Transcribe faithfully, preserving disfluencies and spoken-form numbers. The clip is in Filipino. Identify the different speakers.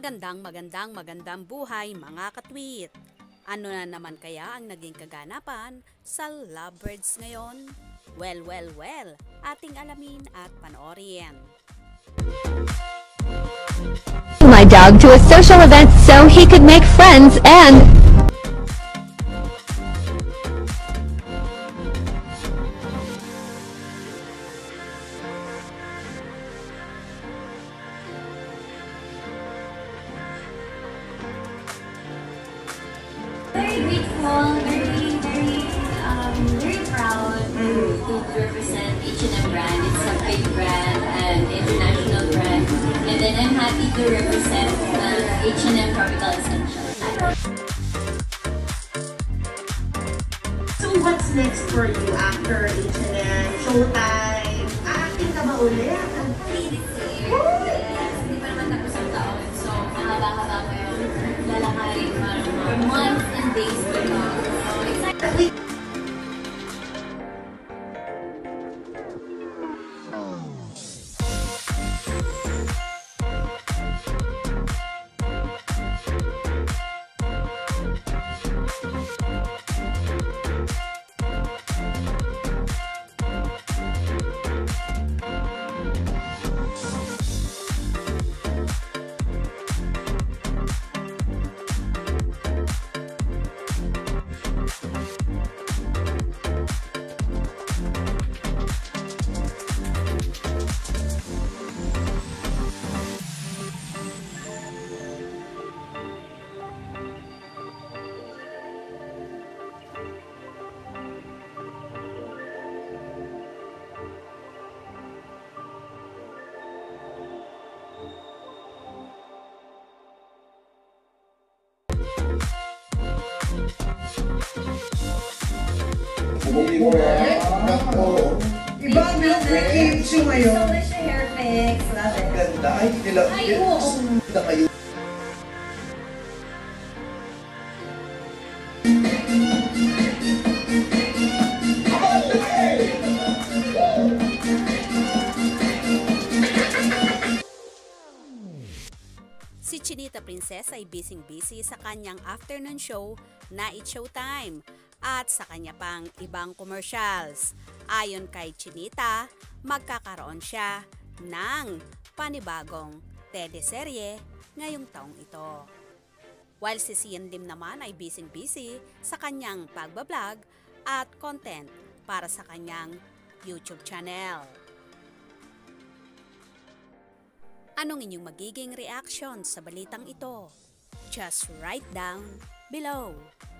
Speaker 1: Magandang magandang magandang buhay mga katwit! Ano na naman kaya ang naging kaganapan sa Lovebirds ngayon? Well, well, well, ating alamin at panoorin.
Speaker 2: My dog to a social event so he could make friends and
Speaker 3: very grateful, very, very, um, very proud to, to represent H and M brand. It's a big brand and international brand. And then I'm happy to represent uh, H and M Tropical Essentials.
Speaker 4: So what's next for you after H and M? Showtime? Acting ka ba ulit?
Speaker 3: Hopefully this year. Yes, hindi pa naman tapos ang taon. So, mahaba-haba ko yung lalakarin para mga months and days to come. So, excited.
Speaker 4: Iba ang look ni KIMXI ngayon.
Speaker 3: So much hair fix. Love it.
Speaker 5: Ganda. Ay, nila.
Speaker 3: Ay, oo.
Speaker 5: Ganda kayo.
Speaker 1: Si Chinita Princess ay busy-busy sa kanyang afternoon show na It's Showtime at sa kanya pang ibang commercials. Ayon kay Chinita, magkakaroon siya ng panibagong teleserye ngayong taong ito. While si Xian Lim naman ay busy-busy sa kanyang pagbablog at content para sa kanyang YouTube channel. Anong inyong magiging reaction sa balitang ito? Just write down below.